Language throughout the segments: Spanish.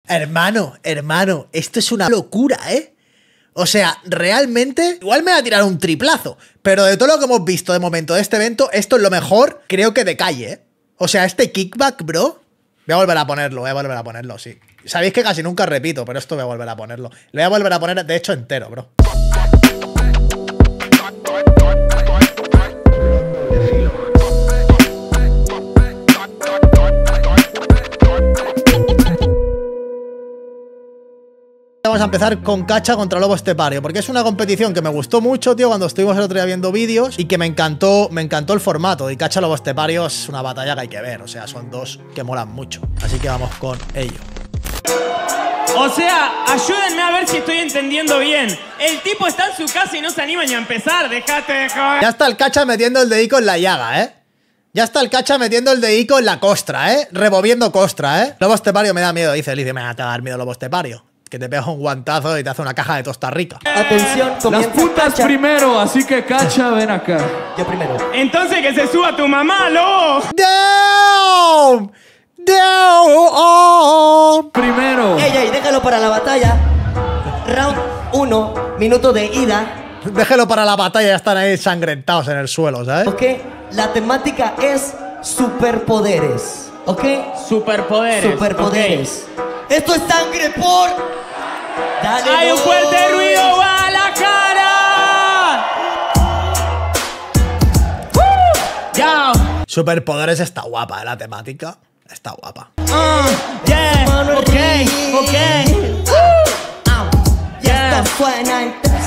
Hermano, esto es una locura, ¿eh? O sea, realmente, igual me va a tirar un triplazo, pero de todo lo que hemos visto de momento de este evento, esto es lo mejor, creo que de calle, ¿eh? O sea, este kickback, bro, voy a volver a ponerlo, sí. Sabéis que casi nunca repito, pero esto voy a volver a ponerlo. Lo voy a volver a poner, de hecho, entero, bro. Vamos a empezar con Kacha contra Lobo Estepario, porque es una competición que me gustó mucho, tío, cuando estuvimos el otro día viendo vídeos, y que me encantó el formato. Y Kacha Lobo Estepario es una batalla que hay que ver, o sea, son dos que molan mucho. Así que vamos con ello. O sea, ayúdenme a ver si estoy entendiendo bien. El tipo está en su casa y no se anima ni a empezar, déjate de joder. Ya está el Kacha metiendo el dedico en la llaga, ¿eh? Ya está el Kacha metiendo el dedico en la costra, ¿eh? Removiendo costra, ¿eh? Lobo Estepario me da miedo, dice Lidia, me va a dar miedo Lobo Estepario. Que te pega un guantazo y te hace una caja de Costa Rica. Atención, las putas Kacha primero, así que Kacha, ven acá. Yo primero. Entonces que se suba tu mamá, lobo. ¡Down! ¡Down! Primero. Ey, déjalo para la batalla. Round 1, minuto de ida. Déjelo para la batalla, ya están ahí sangrentados en el suelo, ¿sabes? Ok, la temática es superpoderes. ¿Ok? Superpoderes. Superpoderes. Okay. Esto es sangre por... Dale, ¡hay un fuerte ruido! ¡Va a la cara! ¡Ya! Superpoderes está guapa, ¿eh? La temática está guapa. Yeah, ok. Ya está, suena en tres.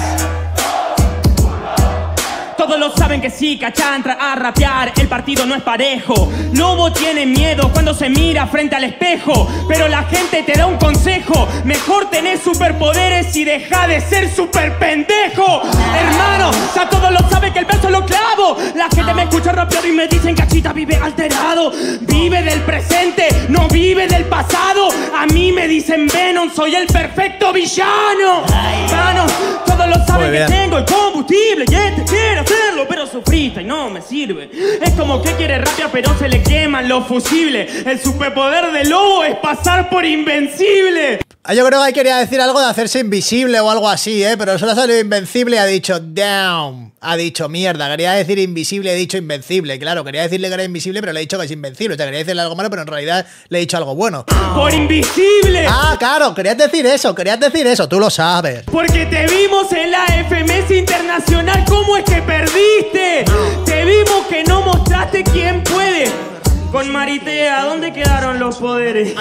Todos lo saben que sí, Kacha entra a rapear, el partido no es parejo. Lobo tiene miedo cuando se mira frente al espejo, pero la gente te da un consejo: mejor tenés superpoderes y deja de ser super pendejo. Hermano, ya todos lo saben que el verso lo clavo. La gente me escucha rapear y me dicen que Kachita vive alterado. Vive del presente, no vive del pasado. A mí me dicen Venom, soy el perfecto villano. Hermano, todos lo saben que tengo el combustible y este quiere hacerlo, pero sufrista y no me sirve. Es como que quiere rapear pero se le queman los fusibles. El superpoder de Lobo es pasar por invencible. Yo creo que quería decir algo de hacerse invisible o algo así, pero solo ha salido invencible y ha dicho down. Ha dicho mierda, quería decir invisible y he dicho invencible. Claro, quería decirle que era invisible, pero le he dicho que es invencible. O sea, quería decirle algo malo, pero en realidad le he dicho algo bueno. ¡Por invisible! Ah, claro, querías decir eso, tú lo sabes. Porque te vimos en la FMS Internacional, ¿cómo es que perdiste? Te vimos que no mostraste quién puede. Con Maritea, ¿dónde quedaron los poderes?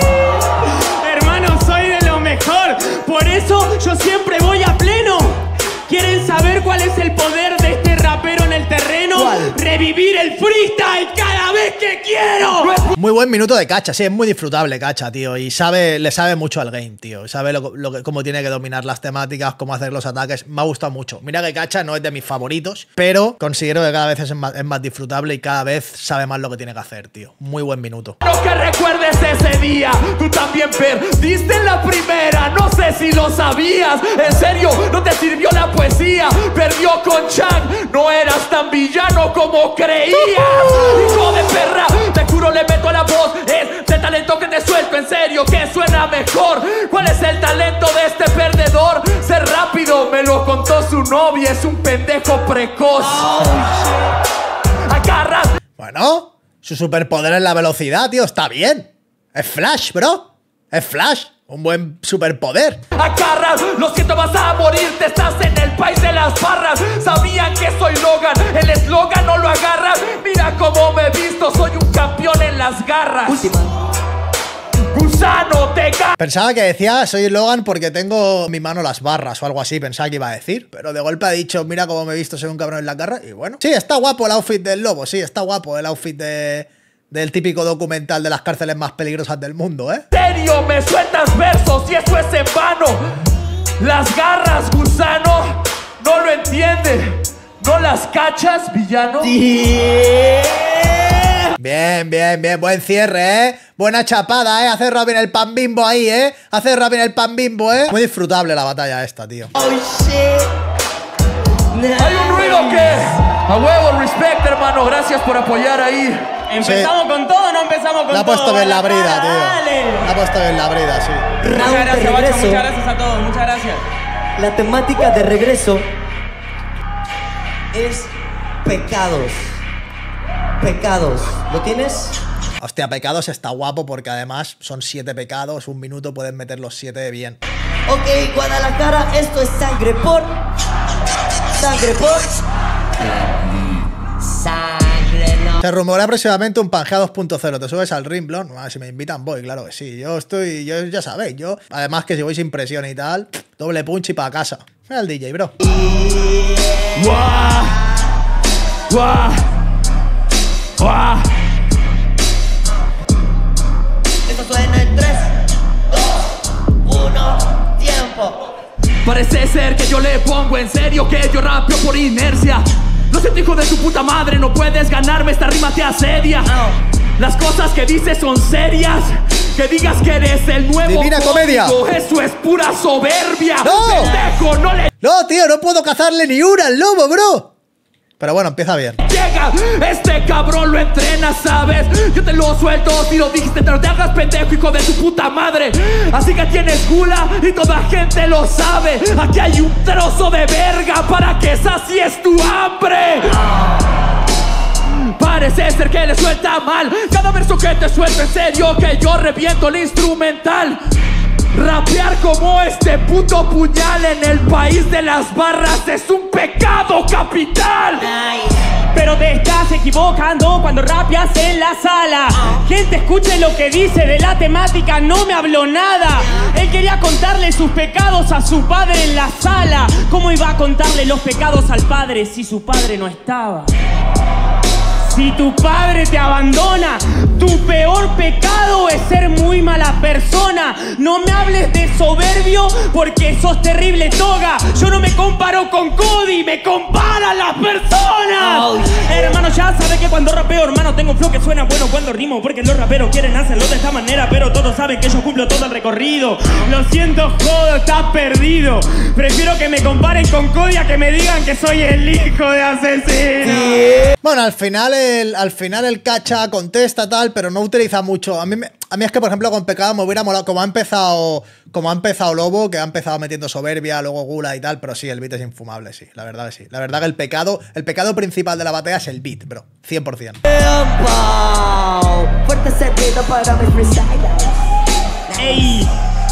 Hermano, soy de lo mejor, por eso yo siempre voy a pleno. ¿Quieren saber cuál es el poder de este rapero en el terreno? ¿Cuál? Revivir el freestyle cada vez que quiero. Muy buen minuto de Kacha, sí, es muy disfrutable Kacha, tío. Y le sabe mucho al game, tío. Sabe cómo tiene que dominar las temáticas, cómo hacer los ataques. Me ha gustado mucho. Mira que Kacha no es de mis favoritos, pero considero que cada vez es más disfrutable y cada vez sabe más lo que tiene que hacer, tío. Muy buen minuto. No que recuerdes ese día, tú también perdiste en la primera. No sé si lo sabías. En serio, no te sirvió la poesía. Perdió con Chang, no eras tan villano como creías. Hijo de perra, te juro le meto la voz. Es de talento que te suelto, en serio que suena mejor. ¿Cuál es el talento de este perdedor? Ser rápido, me lo contó su novia. Es un pendejo precoz. Agarras. Bueno, su superpoder es la velocidad, tío, está bien. Es Flash, bro. Es Flash. Un buen superpoder. Agarras, lo siento, vas a morirte. Estás en el país de las barras. Sabían que soy Logan, el eslogan no lo agarras. Mira cómo me he visto, soy un campeón en las garras. Última. Gusano, te ca... Pensaba que decía soy Logan porque tengo en mi mano las barras o algo así. Pensaba que iba a decir, pero de golpe ha dicho mira cómo me he visto, soy un cabrón en las garras. Y bueno, sí, está guapo el outfit del lobo. Sí, está guapo el outfit del típico documental de las cárceles más peligrosas del mundo, ¿eh? ¿En serio me sueltas versos y eso es en vano? Las garras, gusano, no lo entiende. ¿No las cachas, villano? Bien, buen cierre, ¿eh? Buena chapada, Hace Robin el pan bimbo ahí, Hace Robin el pan bimbo, Muy disfrutable la batalla esta, tío. Oh, shit. Hay un ruido que... A huevo, respect, hermano. Gracias por apoyar ahí. ¿Empezamos con todo o no empezamos con La ha todo? puesto bien la brida, Dale. tío. La ha puesto bien la brida, sí. Muchas Round de gracias, guacho. regreso. Muchas gracias a todos. Muchas gracias. La temática de regreso es pecados. Pecados. ¿Lo tienes? Hostia, pecados está guapo porque además son 7 pecados. 1 minuto pueden meter los 7 bien. Ok, Guadalajara, esto es sangre por. Sangre por. Sangre no. Se rumorea próximamente un Pangea 2.0. ¿Te subes al ring, Blon? Si me invitan voy, claro que sí. Yo ya sabéis, yo. Además que si voy sin presión y tal, doble punch y para casa. Mira el DJ, bro. Guau. Guau. Guau. Esto suena en 3, 2, 1, tiempo. Parece ser que yo le pongo en serio que yo rapeo por inercia. Lo siento, hijo de tu puta madre, no puedes ganarme, esta rima te asedia. Las cosas que dices son serias. Que digas que eres el nuevo Divina Comedia. Eso es pura soberbia. ¡No! Pendejo, no le No, tío, no puedo cazarle ni una al lobo, bro. Pero bueno, empieza bien. llega. Este cabrón lo entrena, ¿sabes? Yo te lo suelto si lo dijiste, no te hagas pendejo, hijo de tu puta madre. Así que tienes gula y toda gente lo sabe. Aquí hay un trozo de verga para que sacies tu hambre. Parece ser que le suelta mal cada verso que te suelto, en serio que yo reviento el instrumental. Rapear como este puto puñal en el país de las barras es un pecado capital. Pero te estás equivocando cuando rapeas en la sala. Gente, escuche lo que dice de la temática, no me habló nada. Él quería contarle sus pecados a su padre en la sala. ¿Cómo iba a contarle los pecados al padre si su padre no estaba? Si tu padre te abandona, tu peor pecado es ser muy mala persona. No me hables de soberbio porque sos terrible toga. Yo no me comparo con Cody, me comparan las personas. Hermano, ya sabes que cuando rapeo, hermano, tengo flow que suena bueno cuando rimo, porque los raperos quieren hacerlo de esta manera, pero todos saben que yo cumplo todo el recorrido. Lo siento, jodo, estás perdido. Prefiero que me comparen con Cody a que me digan que soy el hijo de asesino. Bueno, al final el cacha contesta tal, pero no utiliza mucho. A mí es que, por ejemplo, con Pecado me hubiera molado como ha empezado Lobo, que ha empezado metiendo soberbia, luego gula y tal, pero sí, el beat es infumable, sí, la verdad que sí. La verdad que el pecado principal de la batalla es el beat, bro, 100%. Fuerte sentido para mis freestylers. ¡Ey!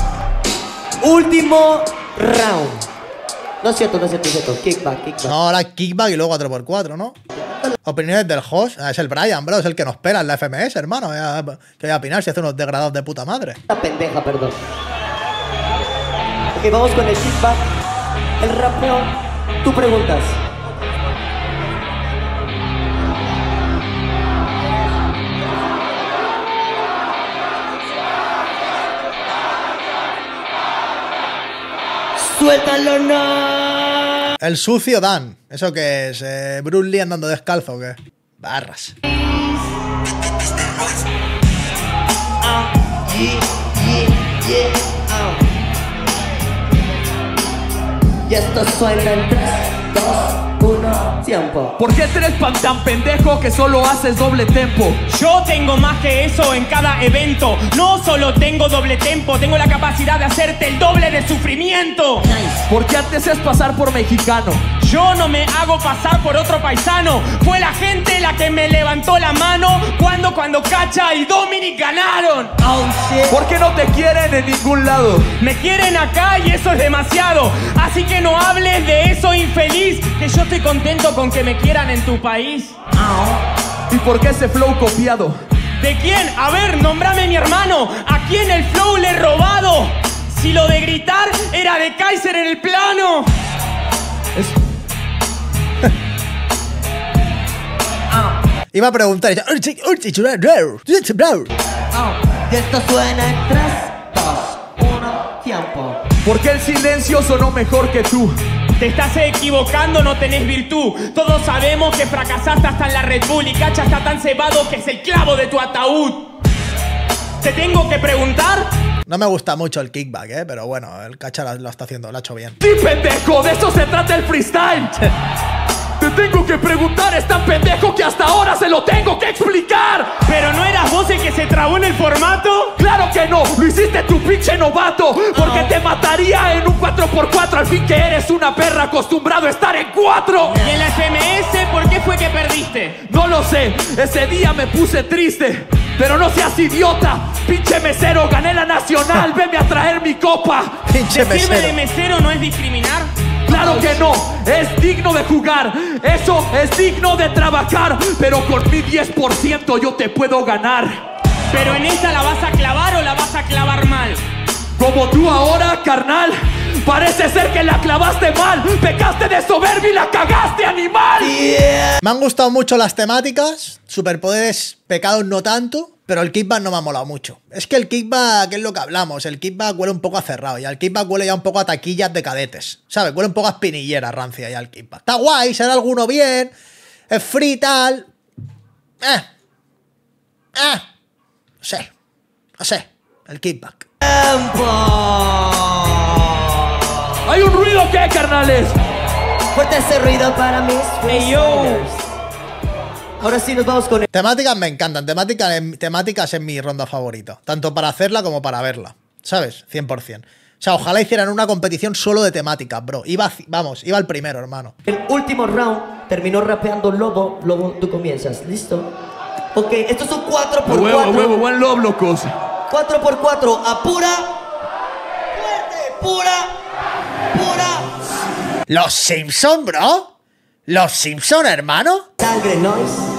Último round. No es cierto. Kickback. No, ahora kickback y luego 4x4, ¿no? Opiniones del host. Es el Brian, bro. Es el que nos espera en la FMS, hermano. ¿Qué voy a opinar si hace unos degradados de puta madre? Esta pendeja, perdón. Ok, vamos con el kickback. El rapeo. Tú preguntas. Suéltalo, no. El sucio Dan. ¿Eso qué es? ¿Bruce Lee andando descalzo o qué? Barras. Y esto suena en 3, 2, 1, tiempo. ¿Por qué eres tan pendejo que solo haces doble tempo? Yo tengo más que eso en cada evento. No solo tengo doble tempo, tengo la capacidad de hacerte el doble de sufrimiento. ¿Por qué te haces pasar por mexicano? Yo no me hago pasar por otro paisano. Fue la gente la que me levantó la mano cuando Cacha y Dominic ganaron. Oh shit. ¿Por qué no te quieren en ningún lado? Me quieren acá y eso es demasiado. Así que no hables de eso, infeliz, que yo estoy contento con que me quieran en tu país. ¿Y por qué ese flow copiado? ¿De quién? A ver, nómbrame mi hermano. ¿A quién el flow le he robado? Si lo de gritar era de Kaiser en el plano. Iba a preguntar. Y esto suena en 3, 2, 1, tiempo. ¿Por qué el silencio sonó mejor que tú? Te estás equivocando, no tenés virtud. Todos sabemos que fracasaste hasta en la Red Bull y Cacha está tan cebado que es el clavo de tu ataúd. ¿Te tengo que preguntar? No me gusta mucho el kickback, pero bueno, el cacha lo está haciendo, lo ha hecho bien. ¡Sí, pendejo! ¡De eso se trata el freestyle! Te tengo que preguntar, es tan pendejo que hasta ahora se lo tengo que explicar. Pero no eras vos el que se trabó en el formato. Claro que no, lo hiciste tu pinche novato. Porque te mataría en un 4x4. Al fin que eres una perra acostumbrado a estar en 4. ¿Y en la FMS por qué fue que perdiste? No lo sé, ese día me puse triste. Pero no seas idiota, pinche mesero, gané la nacional, venme a traer mi copa. Pinche ¿Decirme mesero. de mesero no es discriminar? Claro que no, es digno de jugar, eso es digno de trabajar. Pero con mi 10% yo te puedo ganar. ¿Pero en esta la vas a clavar o la vas a clavar mal? Como tú ahora, carnal, parece ser que la clavaste mal. Pecaste de soberbia y la cagaste, animal. Me han gustado mucho las temáticas. Superpoderes, pecados no tanto. Pero el kickback no me ha molado mucho. Es que el kickback es lo que hablamos. El kickback huele un poco a cerrado. Y al kickback huele ya un poco a taquillas de cadetes. ¿Sabes? Huele un poco a espinillera rancia ya el kickback. Está guay, será alguno bien. Es free tal. No sé. No sé. El kickback. ¿Hay un ruido qué, carnales? Fuerte ese ruido para mis Hey, yo. freestylers. Ahora sí nos vamos con el Temáticas me encantan. Temáticas es mi ronda favorita. Tanto para hacerla como para verla. ¿Sabes? 100%. O sea, ojalá hicieran una competición solo de temáticas, bro. Iba al primero, hermano. último round. Terminó rapeando Lobo. Lobo, tú comienzas. ¿Listo? Ok, esto es un 4x4. Huevo, buen lob, locos. 4x4. Apura. Fuerte. Pura. Los Simpson, bro. Los Simpson, hermano. Sangre noise.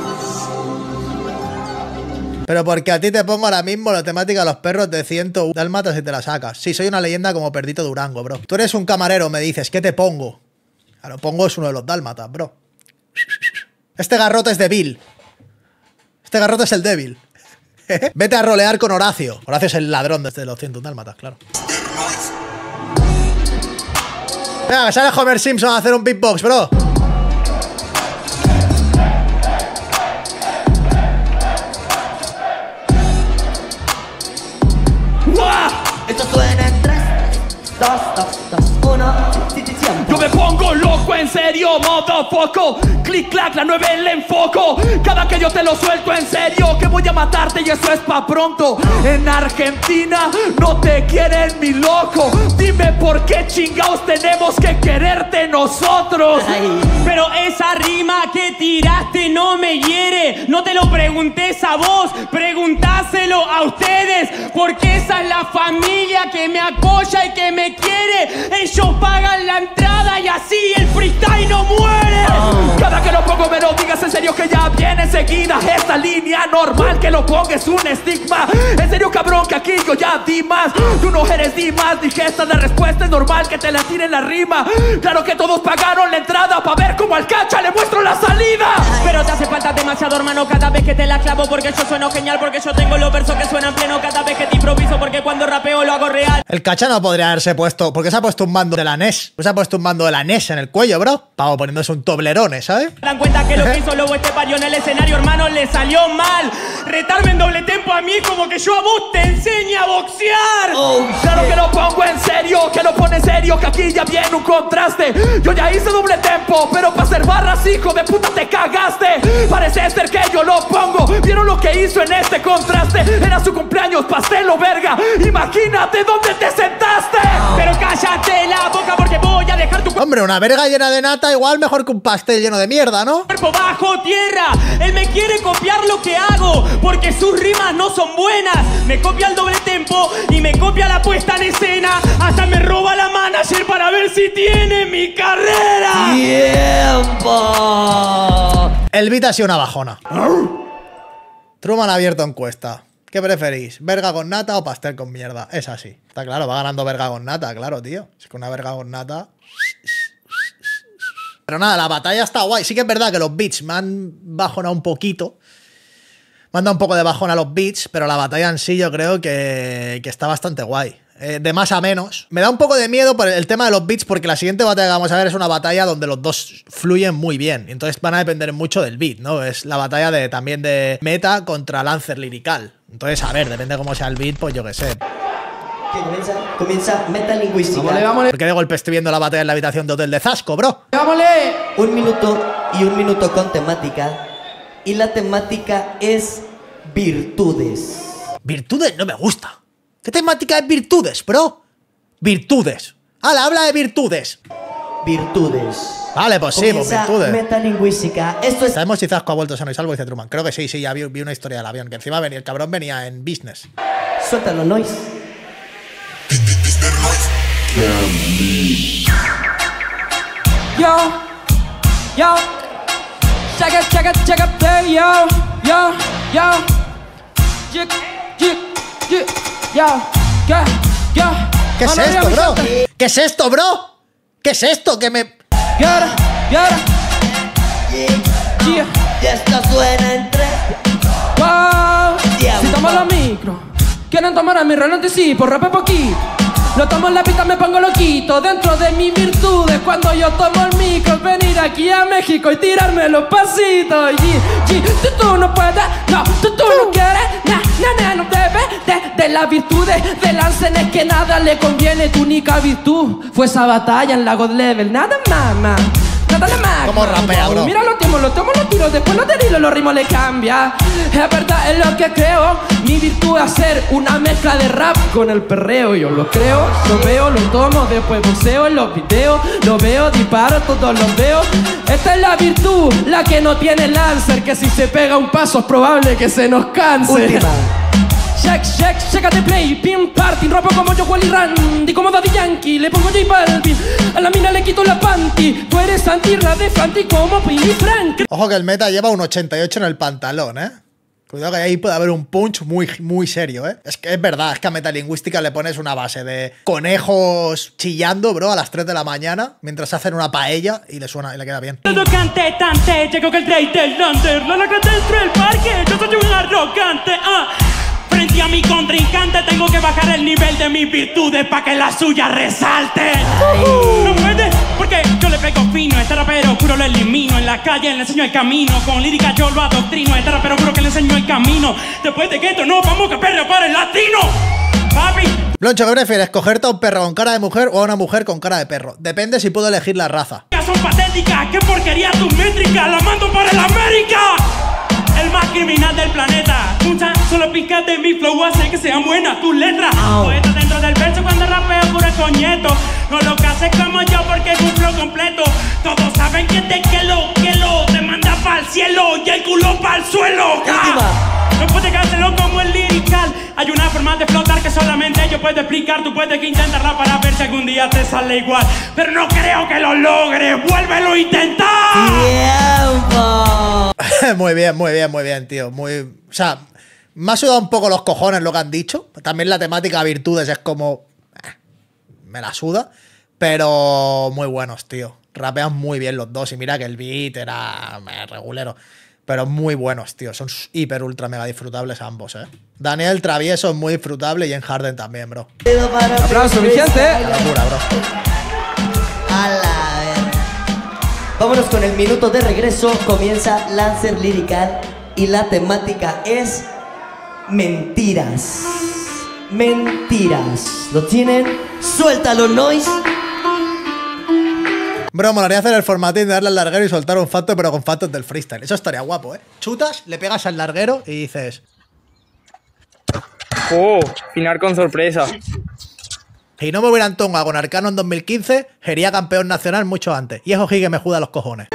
Pero porque a ti te pongo ahora mismo la temática de los perros de 101 dálmatas y te la sacas. Sí, soy una leyenda como Perdito Durango, bro. Tú eres un camarero, me dices, ¿qué te pongo? A lo pongo es uno de los dálmatas, bro. Este garrote es de Bill. Este garrote es el débil. Vete a rolear con Horacio. Horacio es el ladrón desde los 101 dálmatas, claro. Venga, que sale Homer Simpson a hacer un beatbox, bro. Esto suena en 3, 2, 1. Yo me pongo loco en serio, motherfucker. Click clack, la 9 le enfoco. Cada que yo te lo suelto en serio, que voy a matarte y eso es pa' pronto. En Argentina no te quieren mi loco. Dime por qué chingados tenemos que quererte nosotros. Pero esa rima que tiraste no me hiere. No te lo preguntes a vos, preguntáselo a ustedes. Porque esa es la familia que me apoya y que me quiere. Ellos pagan la entrada y así el freestyle no muere. Cada que lo pongo me lo digas en serio que ya viene enseguida. Esta línea normal que lo ponga es un estigma. En serio cabrón que aquí yo ya di más. Tú no eres di más, dije esta la respuesta es normal que te la tiren la rima. Claro que todos pagaron la entrada pa' ver cómo al cacha le muestro la salida. Pero te hace falta demasiado, hermano, cada vez que te la clavo. Porque yo sueno genial, porque yo tengo los versos que suenan pleno. Cada vez que te improviso, porque cuando rapeo lo hago real. El cacha no podría haberse puesto... Porque se ha puesto un mando de la NES. Pues se ha puesto un mando de la NES en el cuello, bro. Pavo poniéndose un toblerone, ¿sabes? Dan cuenta que lo que hizo Lobo este parió en el escenario, hermano, le salió mal. Retarme en doble tempo a mí como que yo a vos te enseño a boxear. Claro que lo pongo en serio, que lo pone en serio, que aquí ya viene un contraste. Yo ya hice doble tempo, pero para hacer barras, hijo de puta, te cagaste. Parece ser que yo lo pongo. ¿Vieron lo que hizo en este contraste? Era su cumpleaños, pastel o verga. Imagínate dónde te sentaste. Pero cállate la boca porque voy a dejar tu Hombre, una verga llena de nata igual mejor que un pastel lleno de mierda, ¿no? cuerpo bajo tierra. Él me quiere copiar lo que hago porque sus rimas no son buenas. Me copia el doble tempo y me copia la puesta en escena. Hasta me roba la manager para ver si tiene mi carrera. ¡Tiempo! El beat ha sido una bajona. Truman ha abierto encuesta. ¿Qué preferís? ¿Verga con nata o pastel con mierda? Es así. Está claro, va ganando verga con nata, claro, tío. Es que una verga con nata... Pero nada, la batalla está guay. Sí que es verdad que los beats me han bajonado un poquito. Me han dado un poco de bajón a los beats, pero la batalla en sí yo creo que está bastante guay. De más a menos. Me da un poco de miedo por el tema de los beats, porque la siguiente batalla que vamos a ver es una batalla donde los dos fluyen muy bien. Entonces van a depender mucho del beat, ¿no? Es la batalla también de Meta contra Lancer Lirical. Entonces, a ver, depende de cómo sea el beat, pues yo qué sé. Comienza metalingüística. Vámonos. Porque de golpe estoy viendo la batalla en la habitación de hotel de Zasco, bro. ¡Vámonos! 1 minuto y 1 minuto con temática. Y la temática es virtudes. Virtudes no me gusta. ¿Qué temática es virtudes, bro? Virtudes. Habla de virtudes. Virtudes. Vale, pues sí, pues Comienza virtudes. metalingüística. Esto es... ¿Sabemos si Zasco ha vuelto sano y salvo? Dice Truman. Creo que sí, ya vi una historia del avión. Que encima venía, el cabrón venía en business. Suéltalo, noise. Yo, check it, play, yo, ¿Qué es esto, bro? ¿Qué es esto, bro? ¿Qué es esto? Que me... Y esto suena en 3. Si tomo la micro, quieren tomar a mi anticipo, rapé poquito. Lo tomo en la pista, me pongo loquito. Dentro de mis virtudes, cuando yo tomo el micro, venir aquí a México y tirarme los pasitos. Tú no puedes, no, tú no quieres, no debes de las virtudes de Lancen, es que nada le conviene. Tu única virtud fue esa batalla en la God Level, nada más. ¿Cómo rapea, bro? Mira los tiros, después los derilos, los ritmos le cambia. Es verdad, es lo que creo. Mi virtud es hacer una mezcla de rap con el perreo. Yo lo creo, lo veo, lo tomo, después boxeo en los videos. Lo veo, disparo, todos los veo. Esta es la virtud, la que no tiene Lancer, que si se pega un paso es probable que se nos canse. Última. Chécate play, pin party, rapo como yo, Wally Randy, como Daddy Yankee, le pongo J Balvin, a la mina le quito la panty, tú eres anti-rap de Fanti como Billy Frank. Ojo que el meta lleva un 88 en el pantalón, ¿eh? Cuidado que ahí puede haber un punch muy serio, ¿eh? Es que es verdad, es que a metalingüística le pones una base de conejos chillando, bro, a las 3 de la mañana, mientras hacen una paella y le suena y le queda bien. Todo cante, tante, llegó que el rey del Lander, la laca dentro del parque, yo soy un arrogante, Frente a mi contrincante tengo que bajar el nivel de mis virtudes para que la suya resalte. No puede, porque yo le pego fino. Este rapero juro lo elimino. En la calle le enseño el camino. Con lírica yo lo adoctrino. Este rapero juro que le enseño el camino. Después de que esto no vamos a perder para el latino. Papi. Bloncho, ¿qué prefieres? ¿Cogerte a un perro con cara de mujer o a una mujer con cara de perro? Depende si puedo elegir la raza. Son patéticas, qué porquería tu métrica. La mando para el América. El más criminal del planeta. Muchas solo picas de mi flow hace que sean buenas tus letras. Poeta dentro del verso cuando rapeo puro coñeto. No lo que haces como yo porque es un flow completo. Todos saben que lo te manda pa'l cielo y el culo pa'l suelo. No puedes hacerlo como el lirical. Hay una forma de flotar que solamente yo puedo explicar. Tú puedes que intentarla para ver si algún día te sale igual, pero no creo que lo logres. ¡Vuélvelo a intentar! ¡Tiempo! Muy bien, tío. O sea, me ha sudado un poco los cojones lo que han dicho. También la temática de virtudes es como... me la suda. Pero muy buenos, tío. Rapean muy bien los dos. Y mira que el beat era regulero. Pero muy buenos, tío. Son hiper, ultra, mega disfrutables ambos, ¿eh? Daniel Travieso es muy disfrutable y en Harden también, bro. Aplauso, mi gente. La locura, bro. A la verga. Vámonos con el minuto de regreso. Comienza Lancer Lyrical y la temática es mentiras. Mentiras. ¿Lo tienen? Suéltalo, noise. Bro, molaría hacer el formatín de darle al larguero y soltar un facto, pero con factos del freestyle. Eso estaría guapo, ¿eh? Chutas, le pegas al larguero y dices... Final con sorpresa. Si no me hubieran tongado con Arcano en 2015, sería campeón nacional mucho antes. Y eso sí que me juda los cojones.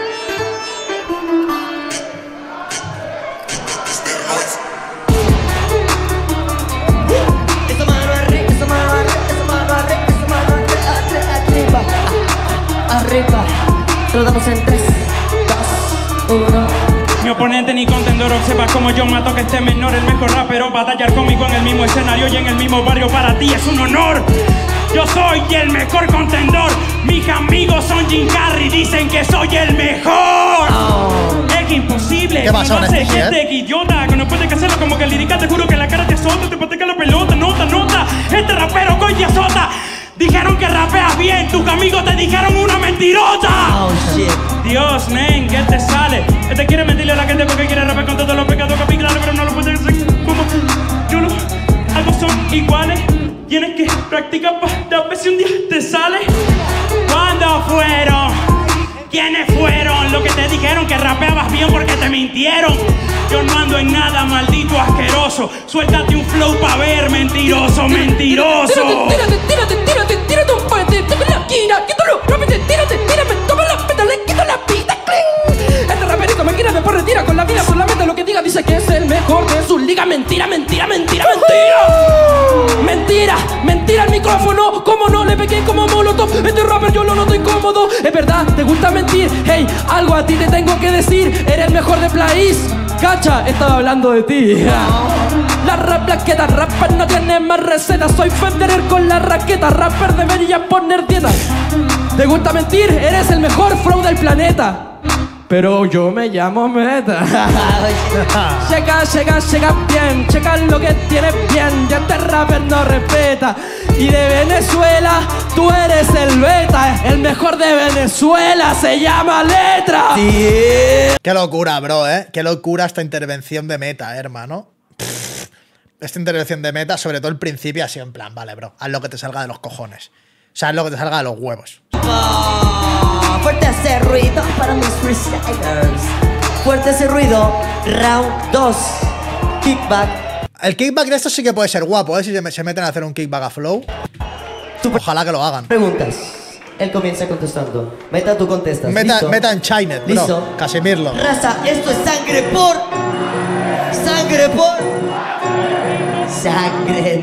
Arriba. Te lo damos en 3, 2, 1. Mi oponente ni contendor observa como yo mato que esté menor. El mejor rapero, batallar conmigo en el mismo escenario y en el mismo barrio para ti es un honor. Yo soy el mejor contendor. Mis amigos son Jim Carrey, dicen que soy el mejor. Es imposible. ¿Qué pasó en este gente idiota que no puede hacerlo como que el lírica. Te juro que la cara te azota, te pateca la pelota, nota. Este rapero coño azota. Dijeron que rapeas bien, tus amigos te dijeron una mentirota. Oh shit. Dios, men, ¿qué te sale? Este quiere mentirle a la gente porque quiere rapear con todos los pecados capitulares, pero no lo puede hacer como yo no. Algo son iguales. Tienes que practicar para ver si un día te sale. ¿Cuándo fueron? ¿Quiénes fueron los que te dijeron que rapeabas bien porque te mintieron? Yo no ando en nada, maldito asqueroso. Suéltate un flow pa' ver, mentiroso, mentiroso. Tírate un puente, tome la esquina, quítalo, rápete, tírame, toma la peta, le quito la pita, cling. Este raperito me quiere después retira con la vida, solamente lo que diga dice que es el mejor de su liga. Mentira, mentira, mentira, mentira. Mentira, mentira el micrófono, como no le pegué como molotov. Este rapper yo lo noto incómodo. Es verdad, te gusta mentir, hey, algo a ti te tengo que decir. Eres el mejor de Place. Cacha, estaba hablando de ti. La raplaqueta, rapper no tiene más recetas. Soy Federer con la raqueta. Rapper debería poner dieta. ¿Te gusta mentir? Eres el mejor flow del planeta. Pero yo me llamo Meta. Llega bien. Checa lo que tienes bien. Ya este rapper no respeta. Y de Venezuela, tú eres el beta. El mejor de Venezuela se llama Letra. Sí. Qué locura, bro, Qué locura esta intervención de Meta, hermano. Esta intervención de Meta, sobre todo el principio, ha sido en plan, vale, bro, haz lo que te salga de los cojones. O sea, haz lo que te salga de los huevos. Fuerte ese ruido para mis freestylers. Fuerte ese ruido. Round 2. Kickback. El kickback de esto sí que puede ser guapo, si se meten a hacer un kickback a flow. Ojalá que lo hagan. Preguntas. Él comienza contestando. Meta, tú contestas. Meta en China, bro. ¿Listo? Casimirlo. Raza, esto es sangre por. Sangre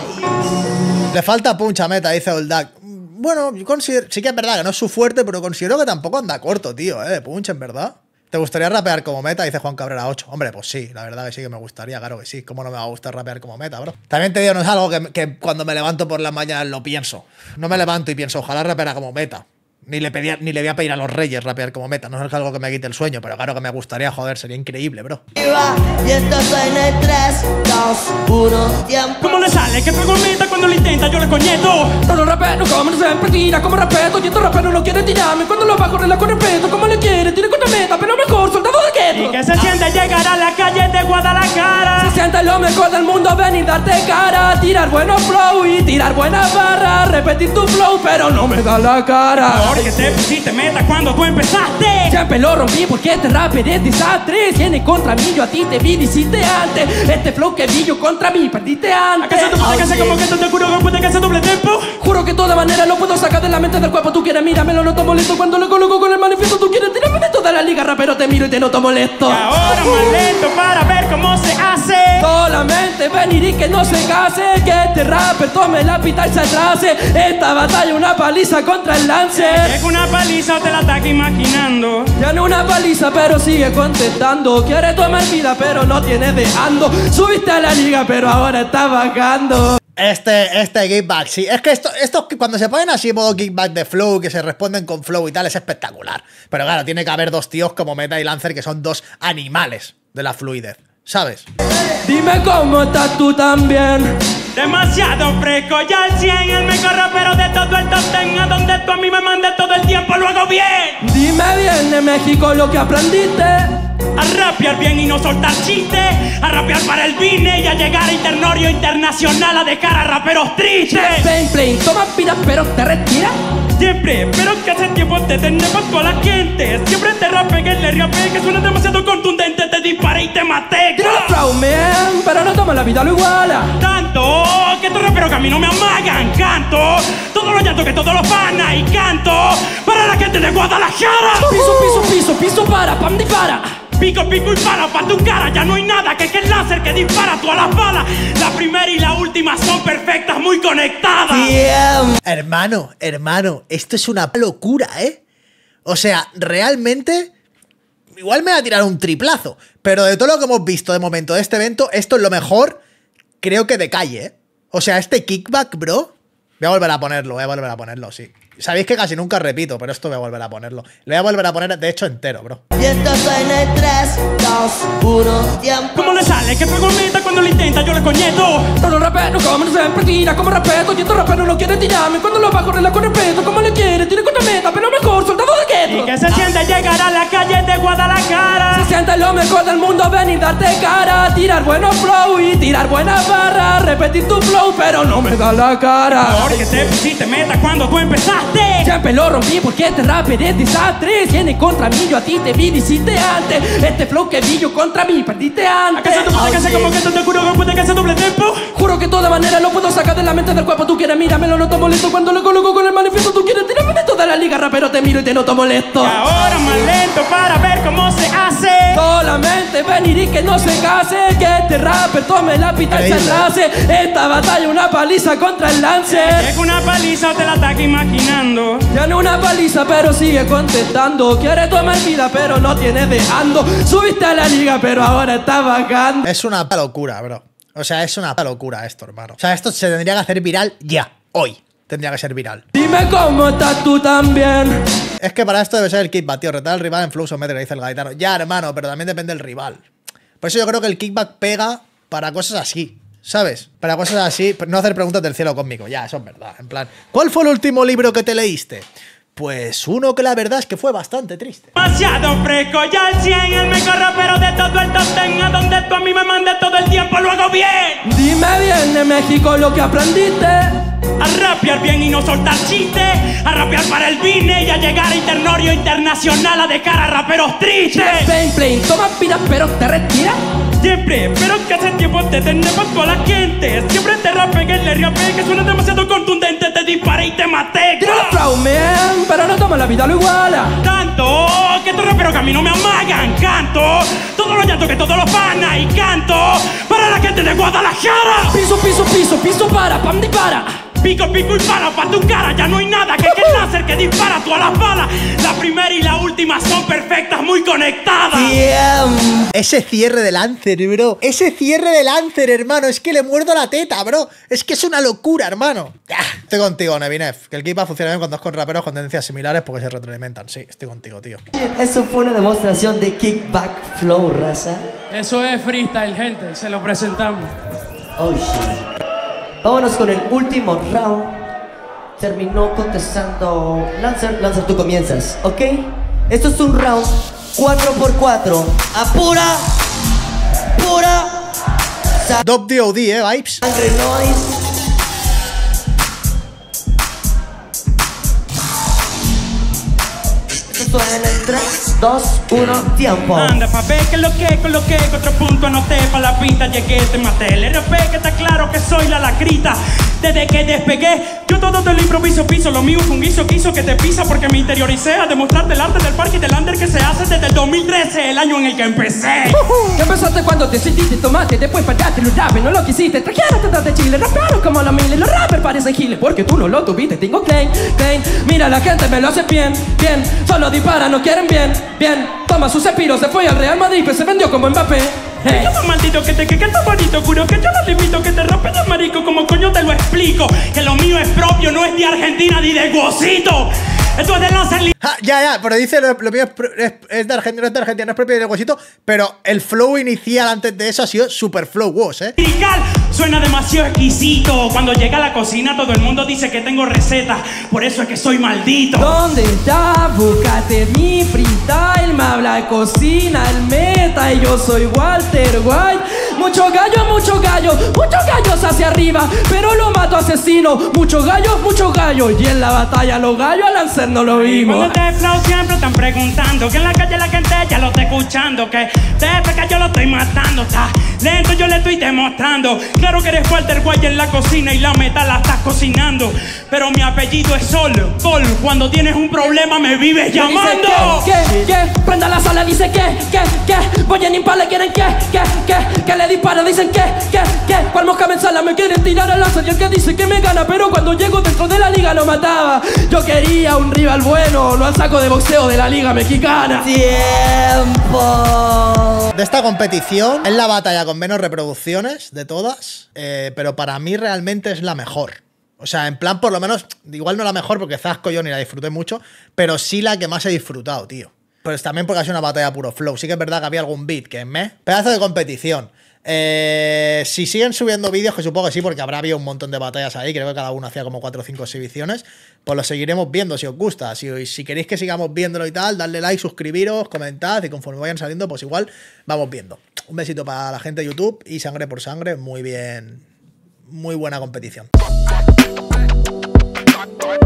nice. Le falta punch a Meta, dice Oldak. Bueno, yo considero, sí que es verdad que no es su fuerte, pero considero que tampoco anda corto, tío, de punch, en verdad. ¿Te gustaría rapear como Meta? Dice Juan Cabrera 8. Hombre, pues sí, la verdad que sí que me gustaría, claro que sí. ¿Cómo no me va a gustar rapear como Meta, bro? También te digo, no es algo que cuando me levanto por las mañanas lo pienso. No me levanto y pienso, ojalá rapeara como Meta. Ni le voy a pedir a los Reyes rapear como Meta. No es algo que me quite el sueño, pero claro que me gustaría, joder, sería increíble, bro. Y esto suena en 3, 2, 1, tiempo. ¿Cómo le sale? Que pego Meta cuando lo intenta, yo le coñeto. No lo rapero, como no siempre tira, como respeto. Y estos raperos no quieren tirarme cuando lo bajo, regla con respeto. Como le quiere, tire con la Meta, pero mejor, soldado de gueto. Y que se siente llegar a la calle de Guadalajara. Se siente lo mejor del mundo, venir darte cara. Tirar buenos flow y tirar buenas barras. Repetir tu flow, pero no me da la cara. Porque te pusiste Meta cuando tú empezaste. Siempre lo rompí porque este rapper es desastre. Tiene contra mí, yo a ti te vi, hiciste antes. Este flow que vi yo contra mí, perdiste antes. ¿Acaso tú puedes hacer como que te juro que puede que hace doble tempo? Juro que de todas maneras lo puedo sacar de la mente del cuerpo. Tú quieres, mírame, lo noto molesto cuando lo coloco con el manifiesto. Tú quieres tirarme de toda la liga, rapero, te miro y te noto molesto. Y ahora más lento para ver cómo se hace. Solamente venir y que no se case. Que este rapper tome la pita y se atrase. Esta batalla una paliza contra el lance. Es una paliza o te la estás imaginando. Ya no una paliza pero sigue contestando. Quiere tomar vida pero no tiene dejando. Subiste a la liga pero ahora está bajando. Este kickback, sí. Es que esto cuando se ponen así modo kickback de flow, que se responden con flow y tal, es espectacular. Pero claro, tiene que haber dos tíos como Meta y Lancer que son dos animales de la fluidez, ¿sabes? Dime cómo estás tú también. Demasiado fresco, ya al 100. El mejor rapero de todo el top 10. A donde tú a mí me mandes todo el tiempo, lo hago bien. Dime bien de México lo que aprendiste. A rapear bien y no soltar chistes. A rapear para el business y a llegar a internorio internacional. A dejar a raperos tristes. Plain, toma piras pero te retiras. Siempre, pero que hace tiempo te tenemos toda la gente. Siempre te rapé que le rapé, que suena demasiado contundente. Te disparé y te maté. Tira el flow, man, pero no toma la vida, lo iguala. Tanto que estos raperos que a mí no me amagan. Canto todos los llantos que todos los panas. Y canto para la gente de Guadalajara. Piso, para, pam, dispara. Pico y para tu cara. Ya no hay nada que el láser que dispara todas las balas. La primera y la última son perfectas, muy conectadas. Hermano, esto es una locura, O sea, realmente igual me va a tirar un triplazo, pero de todo lo que hemos visto de momento de este evento, esto es lo mejor, creo que de calle, O sea, este kickback, bro, voy a volver a ponerlo, sí. Sabéis que casi nunca repito, pero esto voy a volver a ponerlo. Lo voy a volver a poner, de hecho, entero, bro. Y esto suena en 3, 2, 1, tiempo. ¿Cómo le sale? Que pego Meta cuando lo intenta, yo le coñeto. No lo rapero, como no siempre tira, como respeto. Y estos raperos no quieren tirarme cuando lo bajo, regla con respeto. Como le quiere, tire con la Meta, pero mejor, soldado de gueto. Y que se siente llegar a la calle de Guadalajara. Se siente lo mejor del mundo, venir darte cara. Tirar buenos flow y tirar buenas barras. Repetir tu flow, pero no me da la cara. Porque te pusiste meta cuando tú empezaste. Siempre lo rompí porque este rap es desastre. Viene contra mí, yo a ti te vi, hiciste antes. Este flow que vi yo contra mí, perdiste antes. ¿Acaso tú puedes hacer como que te juro que puede que hacer doble tempo? Juro que de toda manera lo puedo sacar de la mente del cuerpo. Tú quieres, mírame, lo noto molesto cuando lo coloco con el manifiesto. Tú quieres tirarme de toda la liga, rapero, te miro y te noto molesto. Y ahora más lento para ver cómo se hace. Solamente venir y que no se case. Que este rapper tome la pita y se enlace. Esta batalla una paliza contra el lance. Es una paliza o te la estás imaginando. Ya no una paliza pero sigue contestando. Quiere tomar vida pero no tiene dejando. Subiste a la liga pero ahora está bajando. Es una locura, bro. O sea, es una locura esto, hermano. O sea, esto se tendría que hacer viral ya. Hoy tendría que ser viral. Dime cómo estás tú también. Es que para esto debe ser el kickback, tío. Retar al rival en flows o meter, dice el gaitano. Ya, hermano, pero también depende del rival. Por eso yo creo que el kickback pega para cosas así, ¿sabes? Para cosas así, no hacer preguntas del cielo conmigo. Ya, eso es verdad. En plan, ¿cuál fue el último libro que te leíste? Pues uno que la verdad es que fue bastante triste. Demasiado fresco, ya al 100, el mejor rapero de todo el top 10. A donde tú a mí me mandes todo el tiempo, lo hago bien. Dime bien de México lo que aprendiste. A rapear bien y no soltar chistes. A rapear para el business y a llegar a internorio internacional a dejar a raperos tristes. Plain, toma piras pero te retiras. Siempre, pero que hace tiempo te tenemos con la gente. Siempre te rapeé, le rapeé, que suena demasiado contundente. Te disparé y te maté. Tira el flow, man, pero no toma la vida lo iguala. Tanto que estos raperos que a mí no me amagan. Canto todos los llantos que todos los panas. Y canto para la gente de Guadalajara. Piso, para, pam, dispara. Pico y para tu cara. Ya no hay nada que el láser que dispara tú a las balas. La primera y la última son perfectas, muy conectadas. Ese cierre de Lancer, bro. Ese cierre de Lancer, hermano. Es que le muerdo la teta, bro. Es que es una locura, hermano. Estoy contigo, Nevinev. Que el kickback funciona bien cuando es con raperos con tendencias similares porque se retroalimentan. Sí, estoy contigo, tío. Eso fue una demostración de kickback flow, raza. Eso es freestyle, gente. Se lo presentamos. Oh shit. Vámonos con el último round. Terminó contestando Lancer. Lancer, tú comienzas, ¿ok? Esto es un round 4x4. A pura Dop DOD, vibes. sangre noise. Esto suena en 3, 2, 1, tiempo. Anda pa' ver que coloqué, que otro punto anoté, pa' la pinta llegué, te maté. El RP que está claro que soy la lacrita. Desde que despegué, yo todo te lo improviso, piso. Lo mío fue un guiso que te pisa porque me interioricé a demostrarte el arte del parque y del under que se hace desde el 2013, el año en el que empecé. ¿Qué empezaste cuando decidiste tomate? Después paraste los rapes, no lo quisiste. Trajeron tetas de Chile, rapearon como los miles. Los rappers parecen giles porque tú no lo tuviste. Tengo claim. Mira, la gente me lo hace bien. Solo dispara, no quieren bien. Toma su cepiro, se fue al Real Madrid, pues se vendió como Mbappé. Hey. Yo maldito que está bonito, juro que yo no te invito que te rape de marico, como coño te lo explico. Que lo mío es propio, no es de Argentina ni de Guosito. Esto es de Lancer. Ya, pero dice lo mío es de Argentina, no es propio de Huesito, pero el flow inicial antes de eso ha sido super flow was, Lirical, suena demasiado exquisito. Cuando llega a la cocina todo el mundo dice que tengo recetas, por eso es que soy maldito. ¿Dónde está? Búscate mi freestyle, me habla de cocina, el meta y yo soy Walter White. Muchos gallos hacia arriba, pero lo mato asesino. Muchos gallos, y en la batalla los gallos al Lancer no lo vimos. Cuando te flow siempre están preguntando que en la calle la gente ya lo está escuchando, que te peca yo lo estoy matando, está lento yo le estoy demostrando. Claro que eres Walter White en la cocina y la meta la estás cocinando, pero mi apellido es Sol. Cuando tienes un problema me vives llamando. ¿Qué? Prenda la sala, dice ¿qué? Voy en Impala, quieren que le dispara, dicen ¿qué? ¿Cuál mosca me ensala? Me quieren tirar al Lancer y el que dice que me gana, pero cuando llego dentro de la liga lo mataba. Yo quería un rival bueno, lo saco de boxeo de la liga mexicana. Tiempo. De esta competición es la batalla con menos reproducciones de todas, pero para mí realmente es la mejor. O sea, en plan, por lo menos, igual no la mejor porque Zasco yo ni la disfruté mucho, pero sí la que más he disfrutado, tío. Pues también porque ha sido una batalla puro flow. Sí que es verdad que había algún beat que pedazo de competición. Si siguen subiendo vídeos, que supongo que sí, porque habrá habido un montón de batallas ahí, creo que cada uno hacía como 4 o 5 exhibiciones, pues lo seguiremos viendo si os gusta. Si queréis que sigamos viéndolo y tal, dadle like, suscribiros, comentad, y conforme vayan saliendo, pues igual vamos viendo. Un besito para la gente de YouTube y Sangre por Sangre, muy bien, muy buena competición.